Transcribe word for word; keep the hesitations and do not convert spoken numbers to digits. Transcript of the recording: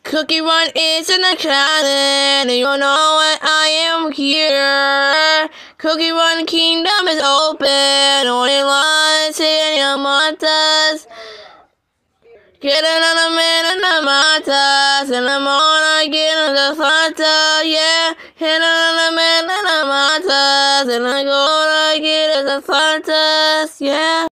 Cookie Run is in the challenge, you know what, I am here. Cookie Run Kingdom is open, only lunch in your matas. Get another man in the matas, in the morning get in the fanta, yeah. Hit another man in the matas, and I go to get in the fantas, yeah.